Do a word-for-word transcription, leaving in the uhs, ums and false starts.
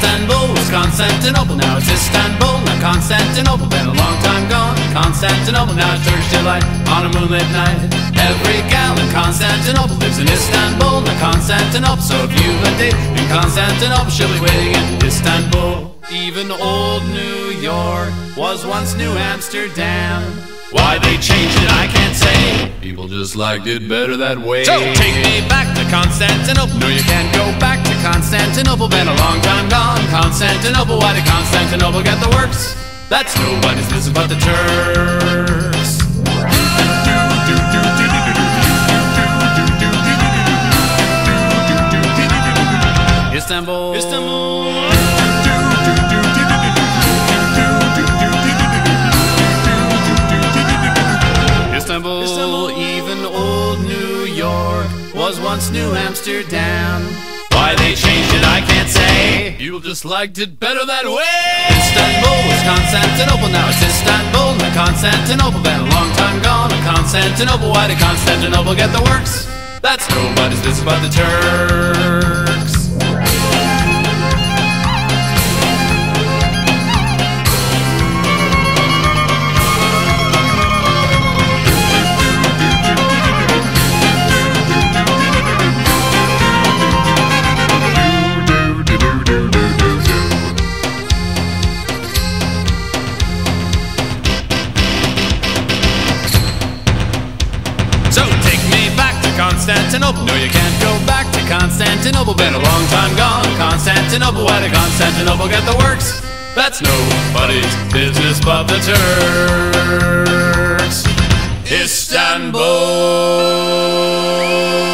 Istanbul was Constantinople, now it's Istanbul, not Constantinople. Been a long time gone, Constantinople, now it's Turkish delight on a moonlit night. Every gal in Constantinople lives in Istanbul, not Constantinople. So if you've a date in Constantinople, she'll be waiting in Istanbul. Even old New York was once New Amsterdam. Why they changed it, I can't say. People just liked it better that way. So take me back to Constantinople. No, you can't go back to Constantinople. Been a long time gone, Constantinople. Why did Constantinople get the works? That's nobody's business but the Turks. Istanbul, Istanbul. Istanbul, Istanbul, even old New York was once New Amsterdam. Why they changed it, I can't say. People just liked it better that way. Istanbul was Constantinople, now it's Istanbul, not Constantinople. Been a long time gone, Constantinople. Why did Constantinople get the works? That's nobody's business but the Turks. So take me back to Constantinople. No, you can't go back to Constantinople. Been a long time gone, Constantinople. Why did Constantinople get the works? That's nobody's business but the Turks. Istanbul.